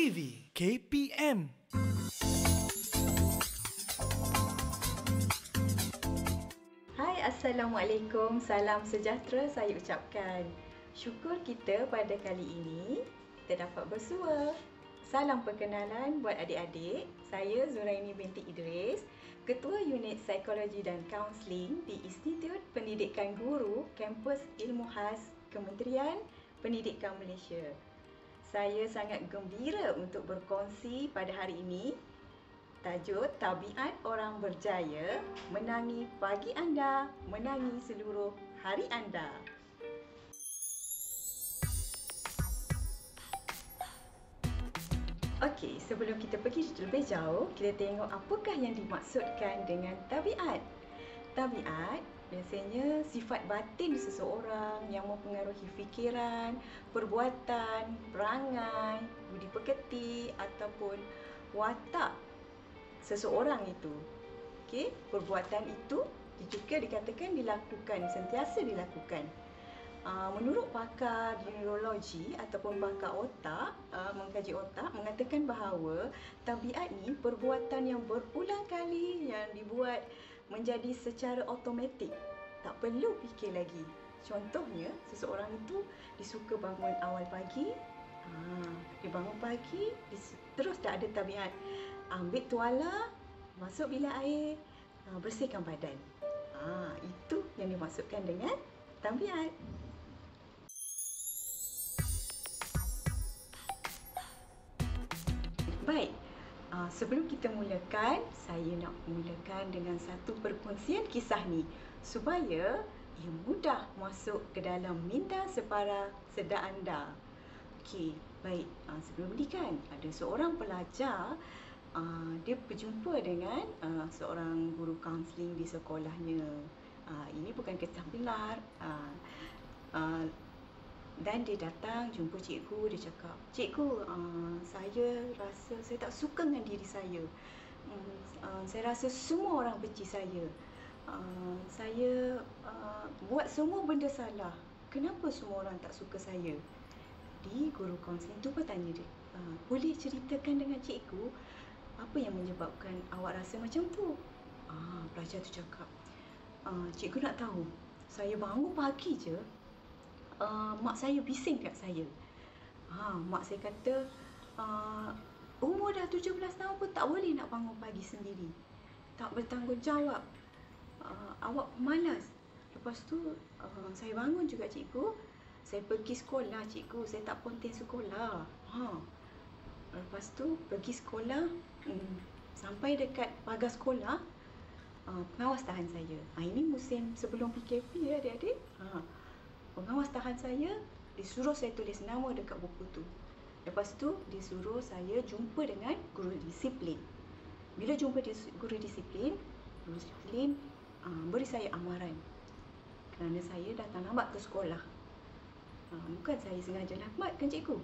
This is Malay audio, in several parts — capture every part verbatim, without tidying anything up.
T V K P M. Hai, Assalamualaikum. Salam sejahtera saya ucapkan. Syukur kita pada kali ini kita dapat bersua. Salam perkenalan buat adik-adik. Saya Zuraini binti Idris, Ketua Unit Psikologi dan Kaunseling di Institut Pendidikan Guru Kampus Ilmu Khas Kementerian Pendidikan Malaysia. Saya sangat gembira untuk berkongsi pada hari ini. Tajuk Tabiat Orang Berjaya, menangi pagi anda, menangi seluruh hari anda. Okey, sebelum kita pergi lebih jauh, kita tengok apakah yang dimaksudkan dengan tabiat. Tabiat biasanya sifat batin seseorang yang mempengaruhi fikiran, perbuatan, perangai, budi pekerti ataupun watak seseorang itu. Okey, perbuatan itu juga dikatakan dilakukan, sentiasa dilakukan. Uh, menurut pakar neurologi ataupun pakar otak, uh, mengkaji otak, mengatakan bahawa tabiat ni perbuatan yang berulang kali yang dibuat menjadi secara automatik. Tak perlu fikir lagi. Contohnya, seseorang itu disuka bangun awal pagi. Uh, dia bangun pagi, dia terus dah ada tabiat ambil tuala, masuk bilik air, uh, bersihkan badan. Uh, itu yang dimaksudkan dengan tabiat. Baik, uh, sebelum kita mulakan, saya nak mulakan dengan satu perkongsian kisah ni supaya ia mudah masuk ke dalam minda separa sedar anda. Okey, baik, uh, sebelum ni kan ada seorang pelajar, uh, dia berjumpa dengan uh, seorang guru kaunseling di sekolahnya. Uh, ini bukan kisah benar. Uh, uh, Dan dia datang jumpa cikgu, dia cakap, "Cikgu, uh, saya rasa saya tak suka dengan diri saya. Um, uh, saya rasa semua orang benci saya. Uh, saya uh, buat semua benda salah. Kenapa semua orang tak suka saya?" Di guru kaunseling tu bertanya dia, uh, "Boleh ceritakan dengan cikgu apa yang menyebabkan awak rasa macam tu?" Ah, pelajar tu cakap, uh, "Cikgu nak tahu, saya bangun pagi je, Uh, mak saya bising kat saya. Ha, mak saya kata, uh, umur dah tujuh belas tahun pun tak boleh nak bangun pagi sendiri. Tak bertanggungjawab. Uh, awak malas." Lepas tu, uh, saya bangun juga cikgu. Saya pergi sekolah cikgu. Saya tak ponting sekolah. Ha. Lepas tu, pergi sekolah. Hmm, sampai dekat pagar sekolah, uh, pengawas tahan saya. Ha, ini musim sebelum P K P ya adik-adik. Ha. Pengawas tahan saya, disuruh saya tulis nama dekat buku tu. Lepas tu, disuruh saya jumpa dengan guru disiplin. Bila jumpa guru disiplin, guru disiplin uh, beri saya amaran kerana saya datang lambat ke sekolah. Uh, bukan saya sengaja lambat kan cikgu.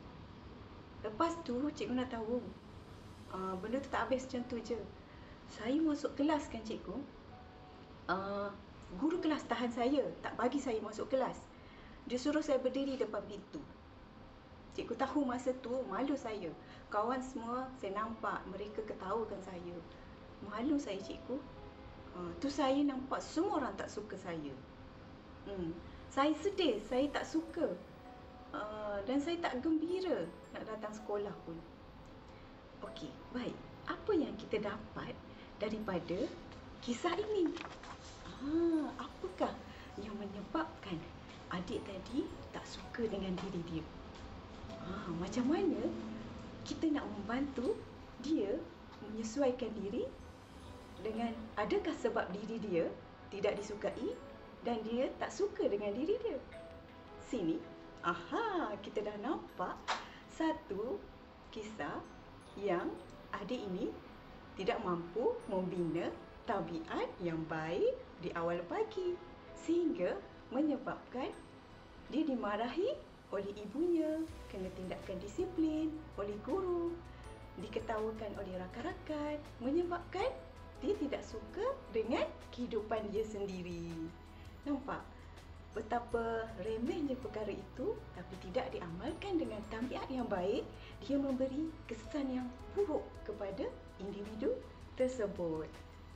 Lepas tu, cikgu nak tahu, uh, benda tu tak habis macam tu je. Saya masuk kelas kan cikgu. Uh, Guru kelas tahan saya, tak bagi saya masuk kelas. Dia suruh saya berdiri depan pintu. Cikgu tahu masa tu malu saya. Kawan semua saya nampak, mereka ketawakan saya. Malu saya cikgu. Uh, tu saya nampak semua orang tak suka saya. Hmm. Saya sedih, saya tak suka. Uh, dan saya tak gembira nak datang sekolah pun. Okey, baik. Apa yang kita dapat daripada kisah ini? Ha, apakah yang menyebabkan adik tadi tak suka dengan diri dia? Ha, macam mana kita nak membantu dia menyesuaikan diri dengan, adakah sebab diri dia tidak disukai dan dia tak suka dengan diri dia? Sini, aha, kita dah nampak satu kisah yang adik ini tidak mampu membina tabiat yang baik di awal pagi sehingga menyebabkan dia dimarahi oleh ibunya, kena tindakan disiplin oleh guru, diketawakan oleh rakan-rakan, menyebabkan dia tidak suka dengan kehidupan dia sendiri. Nampak? betapa remehnya perkara itu tapi tidak diamalkan dengan tabiat yang baik, dia memberi kesan yang buruk kepada individu tersebut.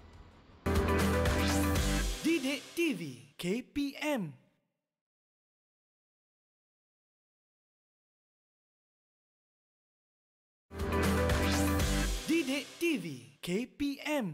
Didik T V K P M. Didik T V K P M.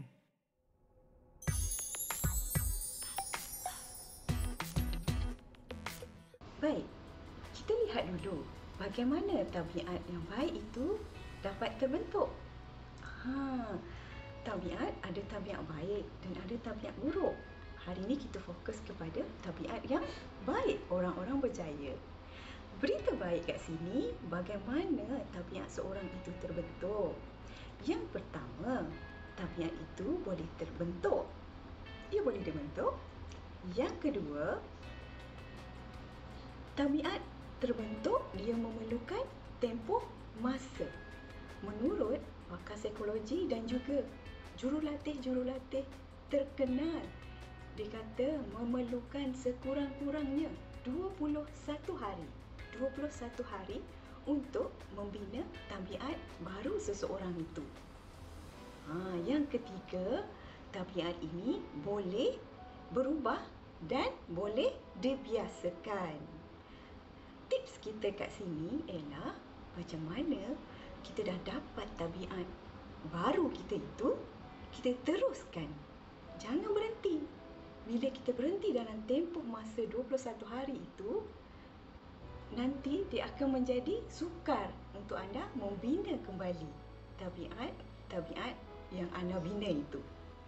Baik, kita lihat dulu bagaimana tabiat yang baik itu dapat terbentuk. Ha, tabiat ada tabiat baik dan ada tabiat buruk. Hari ini kita fokus kepada tabiat yang baik, orang-orang berjaya. Berita baik kat sini, bagaimana tabiat seorang itu terbentuk. Yang pertama, tabiat itu boleh terbentuk. Ia boleh dibentuk. Yang kedua, tabiat terbentuk dia memerlukan tempoh masa. Menurut pakar psikologi dan juga jurulatih-jurulatih terkenal, dia kata memerlukan sekurang-kurangnya dua puluh satu hari. dua puluh satu hari untuk membina tabiat baru seseorang itu. Ha, yang ketiga, tabiat ini boleh berubah dan boleh dibiasakan. Tips kita kat sini ialah macam mana kita dah dapat tabiat baru kita itu, kita teruskan. Jangan berhenti. Bila kita berhenti dalam tempoh masa dua puluh satu hari itu, nanti dia akan menjadi sukar untuk anda membina kembali tabiat-tabiat yang anda bina itu.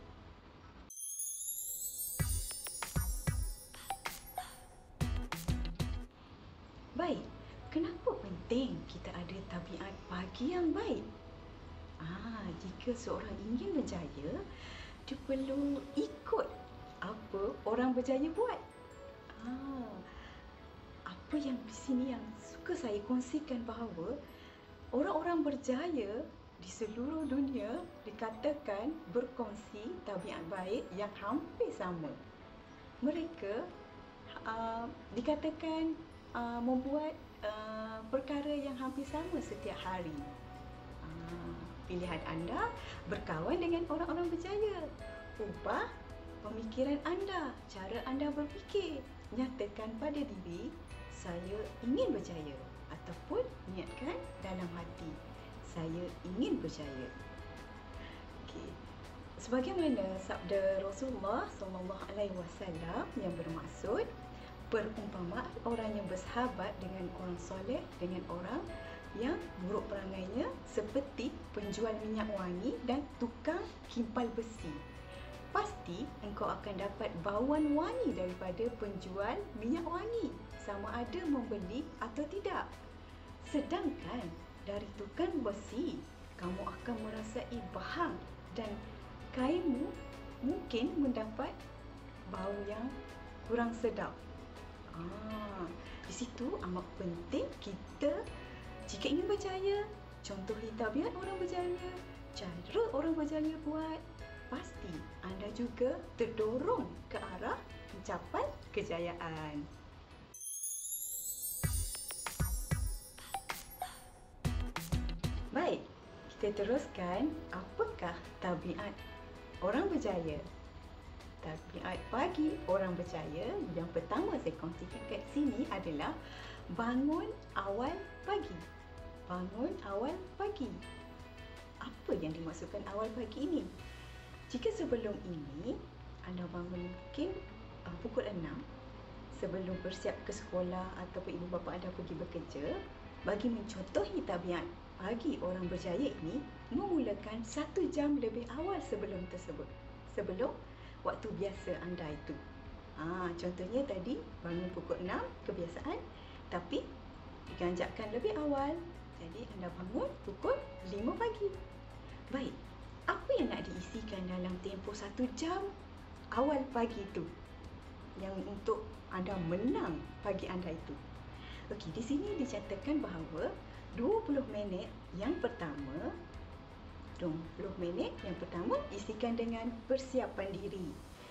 Baik, kenapa penting kita ada tabiat pagi yang baik? Ah, jika seorang ingin berjaya, dia perlu ikut apa orang berjaya buat. Ah, apa yang di sini yang suka saya kongsikan bahawa orang-orang berjaya di seluruh dunia dikatakan berkongsi tabiat baik yang hampir sama. Mereka uh, dikatakan uh, membuat uh, perkara yang hampir sama setiap hari. Uh, pilihan anda berkawan dengan orang-orang berjaya. Ubah pemikiran anda, cara anda berfikir. Nyatakan pada diri, saya ingin berjaya, ataupun niatkan dalam hati, saya ingin berjaya. Okey. Sebagaimana sabda Rasulullah sallallahu alaihi wasallam yang bermaksud, perumpamaan orang yang bersahabat dengan orang soleh dengan orang yang buruk perangainya seperti penjual minyak wangi dan tukang kimpal besi. Pasti engkau akan dapat bauan wangi daripada penjual minyak wangi, sama ada membeli atau tidak. Sedangkan dari tukang besi, kamu akan merasai bahang dan kainmu mungkin mendapat bau yang kurang sedap. Ah, di situ amat penting kita jika ingin berjaya, contohi tabiat orang berjaya, cara orang berjaya buat, pasti anda juga terdorong ke arah mencapai kejayaan. Baik, kita teruskan. Apakah tabiat orang berjaya? Tabiat pagi orang berjaya yang pertama saya kongsikan kat sini adalah bangun awal pagi. Bangun awal pagi. Apa yang dimaksudkan awal pagi ini? Jika sebelum ini anda bangun mungkin uh, pukul enam sebelum bersiap ke sekolah ataupun ibu bapa anda pergi bekerja, bagi mencontohi tabiat pagi orang berjaya ini, memulakan satu jam lebih awal sebelum tersebut. Sebelum waktu biasa anda itu. Ha, contohnya tadi bangun pukul enam kebiasaan, tapi diganjakkan lebih awal. Jadi anda bangun pukul lima pagi. Baik, apa yang nak diisikan dalam tempoh satu jam awal pagi itu yang untuk anda menang pagi anda itu? Okey, di sini dicatatkan bahawa dua puluh minit yang pertama dua puluh minit yang pertama isikan dengan persiapan diri.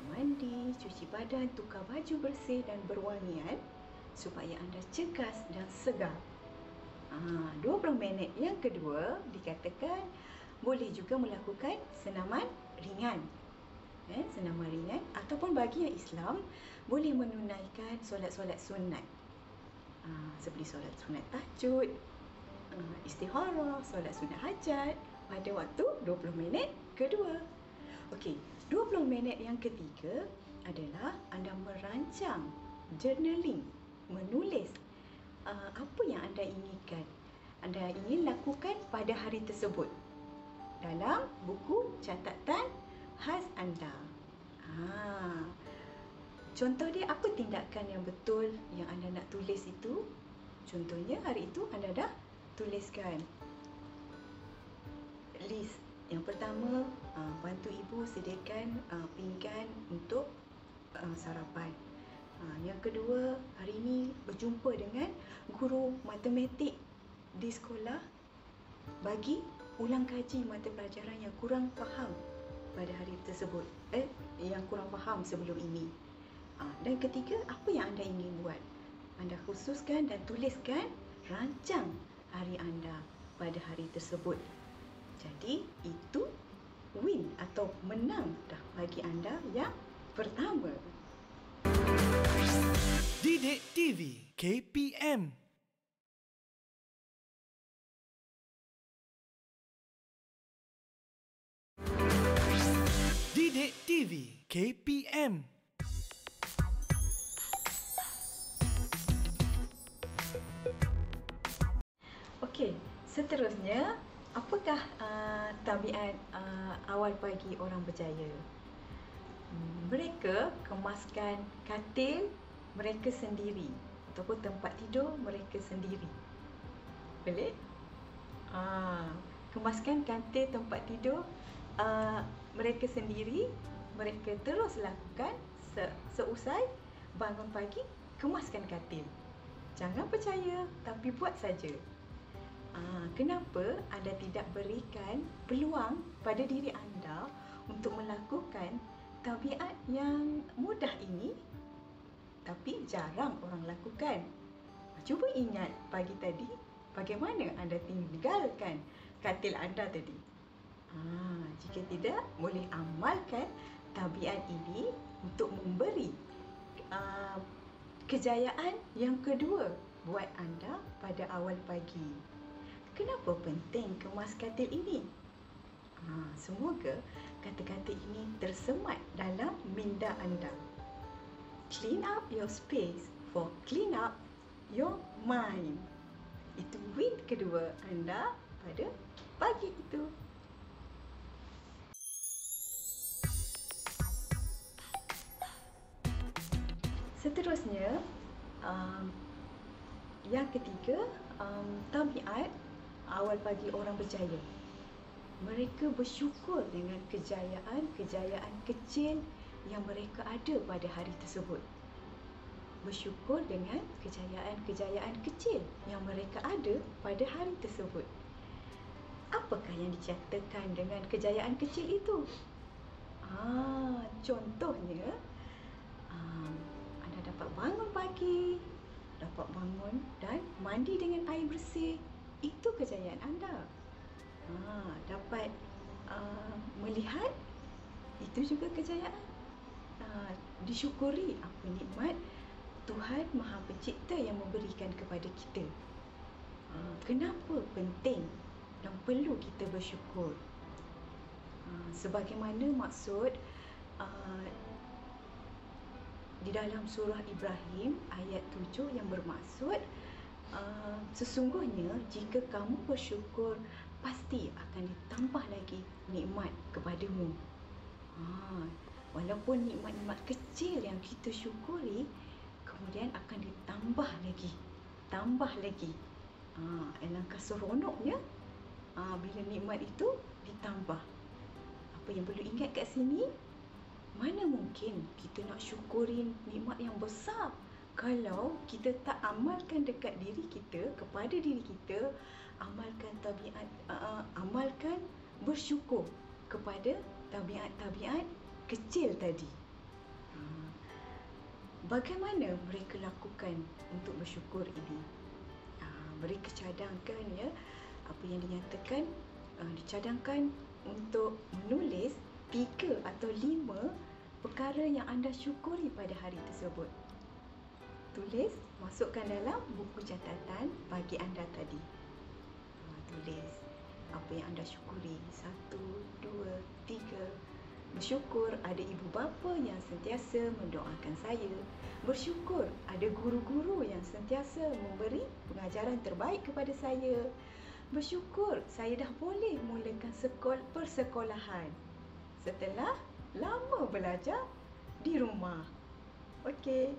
mandi, cuci badan, tukar baju bersih dan berwangian supaya anda cergas dan segar. Ha, dua puluh minit yang kedua dikatakan boleh juga melakukan senaman ringan. Eh, senaman ringan ataupun bagi yang Islam boleh menunaikan solat-solat sunat. Ha, seperti solat sunat tahajud, uh, istikharah, solat sunat hajat pada waktu dua puluh minit kedua. Okey, dua puluh minit yang ketiga adalah anda merancang, journaling, menulis uh, apa yang anda inginkan. Anda ingin lakukan pada hari tersebut dalam buku catatan khas anda. Ha. Contoh dia, apa tindakan yang betul yang anda nak tulis itu? Contohnya hari itu anda dah tuliskan list. Yang pertama, uh, bantu ibu sediakan uh, pinggan untuk uh, sarapan. Uh, yang kedua, hari ini berjumpa dengan guru matematik di sekolah bagi ulang kaji mata pelajaran yang kurang faham pada hari tersebut. Eh, yang kurang faham sebelum ini. Uh, dan ketiga, apa yang anda ingin buat? Anda khususkan dan tuliskan, rancang hari anda pada hari tersebut. Jadi itu win atau menang dah bagi anda yang pertama. Didik T V K P M. Didik T V K P M. Okey, seterusnya, apakah uh, tabiat uh, awal pagi orang berjaya? Mereka kemaskan katil mereka sendiri ataupun tempat tidur mereka sendiri. Boleh? Ah, kemaskan katil tempat tidur uh, mereka sendiri. Mereka terus lakukan se seusai bangun pagi, kemaskan katil. Jangan percaya, tapi buat saja. Ah, kenapa anda tidak berikan peluang pada diri anda untuk melakukan tabiat yang mudah ini, tapi jarang orang lakukan? Cuba ingat pagi tadi, bagaimana anda tinggalkan katil anda tadi. Ah, jika tidak, boleh amalkan tabiat ini untuk memberi uh, kejayaan yang kedua buat anda pada awal pagi. Kenapa penting kemas katil ini? Ha, semoga kata-kata ini tersemat dalam minda anda. Clean up your space for clean up your mind. Itu win kedua anda pada pagi itu. Seterusnya, um, yang ketiga, um, tabiat awal pagi orang berjaya. Mereka bersyukur dengan kejayaan-kejayaan kecil yang mereka ada pada hari tersebut. Bersyukur dengan kejayaan-kejayaan kecil yang mereka ada pada hari tersebut. Apakah yang dicatatkan dengan kejayaan kecil itu? Ah, contohnya, um, anda dapat bangun pagi, dapat bangun dan mandi dengan air bersih. Itu kejayaan anda. Ha, dapat uh, melihat, itu juga kejayaan. Ha, disyukuri apa nikmat Tuhan Maha Pencipta yang memberikan kepada kita. Ha, kenapa penting dan perlu kita bersyukur? Ha, sebagaimana maksud uh, di dalam surah Ibrahim ayat tujuh yang bermaksud, Uh, sesungguhnya jika kamu bersyukur, pasti akan ditambah lagi nikmat kepadamu. Ha, walaupun nikmat-nikmat kecil yang kita syukuri, kemudian akan ditambah lagi, tambah lagi. Ha, alangkah seronoknya ha, bila nikmat itu ditambah. Apa yang perlu ingat kat sini, mana mungkin kita nak syukurin nikmat yang besar kalau kita tak amalkan dekat diri kita, kepada diri kita, amalkan tabiat, uh, amalkan bersyukur kepada tabiat-tabiat kecil tadi. bagaimana mereka lakukan untuk bersyukur ini? Uh, mereka cadangkan ya, apa yang dinyatakan, uh, dicadangkan untuk menulis tiga atau lima perkara yang anda syukuri pada hari tersebut. Tulis, masukkan dalam buku catatan pagi anda tadi. Ha, tulis apa yang anda syukuri. Satu, dua, tiga. Bersyukur ada ibu bapa yang sentiasa mendoakan saya. Bersyukur ada guru-guru yang sentiasa memberi pengajaran terbaik kepada saya. Bersyukur saya dah boleh mulakan sekol persekolahan setelah lama belajar di rumah. Okey.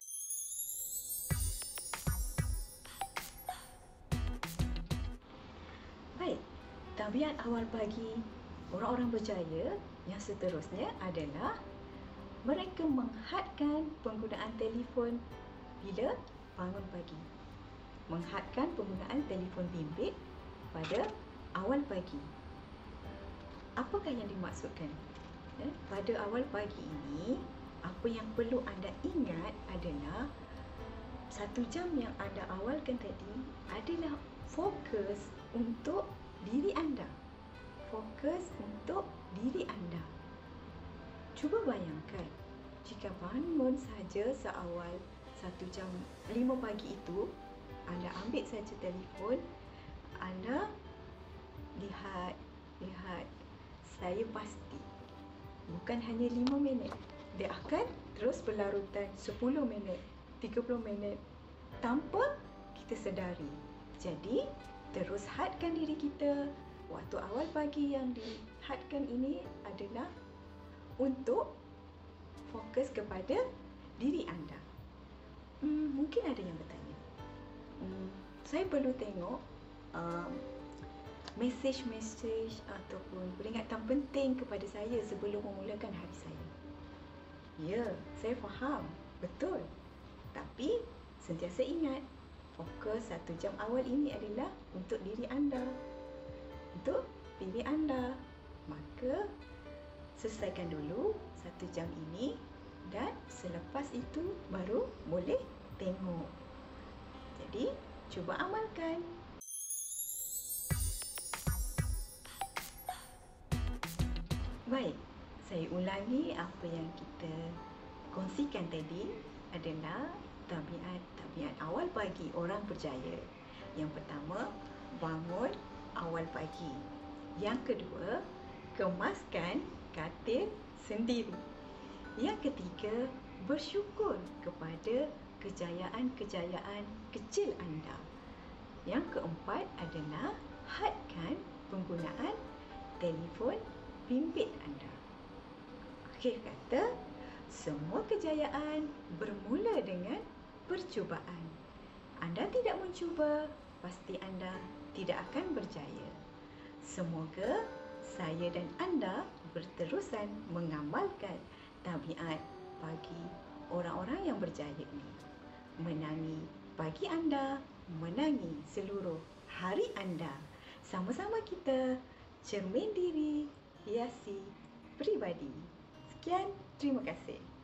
Baik, tabiat awal pagi orang-orang berjaya yang seterusnya adalah mereka menghadkan penggunaan telefon bila bangun pagi. Menghadkan penggunaan telefon bimbit pada awal pagi. Apakah yang dimaksudkan? Ya, pada awal pagi ini, apa yang perlu anda ingat adalah satu jam yang anda awalkan tadi adalah fokus untuk diri anda. Fokus untuk diri anda. Cuba bayangkan, jika bangun saja seawal satu jam lima pagi itu, anda ambil saja telefon, anda lihat, lihat, saya pasti bukan hanya lima minit, dia akan terus berlarutan sepuluh minit, tiga puluh minit tanpa kita sedari. Jadi, terus hadkan diri kita. Waktu awal pagi yang dihadkan ini adalah untuk fokus kepada diri anda. Hmm, mungkin ada yang bertanya, hmm, saya perlu tengok um, mesej-mesej ataupun peringatan penting kepada saya sebelum memulakan hari saya. Ya, saya faham. Betul. Tapi, sentiasa ingat, fokus satu jam awal ini adalah untuk diri anda. Untuk diri anda. Maka, selesaikan dulu satu jam ini dan selepas itu baru boleh tengok. Jadi, cuba amalkan. Baik, saya ulangi apa yang kita kongsikan tadi adalah tabiat-tabiat awal pagi orang berjaya. Yang pertama, bangun awal pagi. Yang kedua, kemaskan katil sendiri. Yang ketiga, bersyukur kepada kejayaan-kejayaan kecil anda. Yang keempat adalah hadkan penggunaan telefon bimbit anda. Akhir kata, semua kejayaan bermula dengan percubaan. Anda tidak mencuba, pasti anda tidak akan berjaya. Semoga saya dan anda berterusan mengamalkan tabiat pagi orang-orang yang berjaya ini. Menangi pagi anda, menangi seluruh hari anda. Sama-sama kita cermin diri, hiasi pribadi. Sekian, terima kasih.